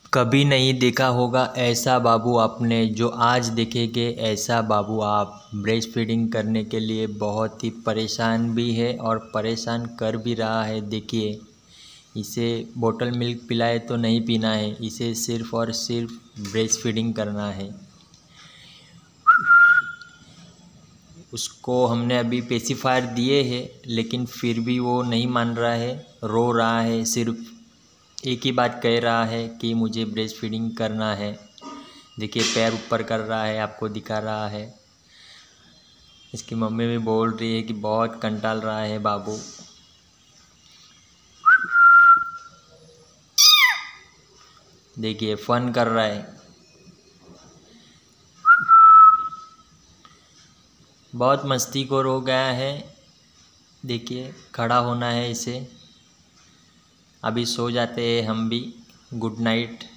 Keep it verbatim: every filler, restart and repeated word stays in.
कभी नहीं देखा होगा ऐसा बाबू आपने, जो आज देखेंगे ऐसा बाबू आप। ब्रेस्ट फीडिंग करने के लिए बहुत ही परेशान भी है और परेशान कर भी रहा है। देखिए, इसे बोतल मिल्क पिलाए तो नहीं पीना है, इसे सिर्फ़ और सिर्फ ब्रेस्ट फीडिंग करना है। उसको हमने अभी पेसिफायर दिए हैं, लेकिन फिर भी वो नहीं मान रहा है, रो रहा है। सिर्फ एक ही बात कह रहा है कि मुझे ब्रेस्ट फीडिंग करना है। देखिए, पैर ऊपर कर रहा है, आपको दिखा रहा है। इसकी मम्मी भी बोल रही है कि बहुत कंटाल रहा है बाबू। देखिए, फन कर रहा है, बहुत मस्तीखोर हो गया है। देखिए, खड़ा होना है इसे। अभी सो जाते हैं हम भी। Good night.